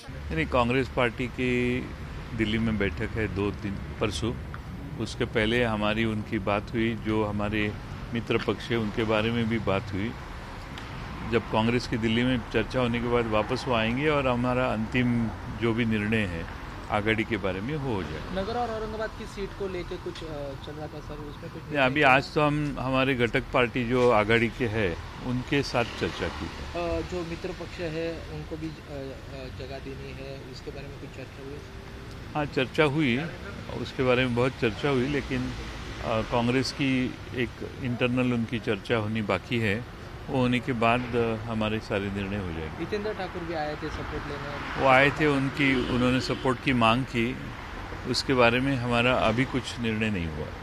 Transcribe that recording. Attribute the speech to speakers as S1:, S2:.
S1: नहीं, कांग्रेस पार्टी की दिल्ली में बैठक है 2 दिन परसों। उसके पहले हमारी उनकी बात हुई, जो हमारे मित्र पक्ष है उनके बारे में भी बात हुई। जब कांग्रेस की दिल्ली में चर्चा होने के बाद वापस वो आएंगे और हमारा अंतिम जो भी निर्णय है आघाड़ी के बारे में वो हो जाए।
S2: नगर और औरंगाबाद की सीट को लेके कुछ चल रहा था सर, उसमें कुछ
S1: अभी आज तो हम हमारे घटक पार्टी जो आघाड़ी के है उनके साथ चर्चा की है।
S2: जो मित्र पक्ष है उनको भी जगह देनी है, इसके बारे में कुछ चर्चा हुई?
S1: हाँ, चर्चा हुई, उसके बारे में बहुत चर्चा हुई, लेकिन कांग्रेस की एक इंटरनल उनकी चर्चा होनी बाकी है। वो होने के बाद हमारे सारे निर्णय हो जाएंगे।
S2: हितेंद्र ठाकुर भी आए थे सपोर्ट लेने।
S1: वो आए थे, उन्होंने सपोर्ट की मांग की, उसके बारे में हमारा अभी कुछ निर्णय नहीं हुआ।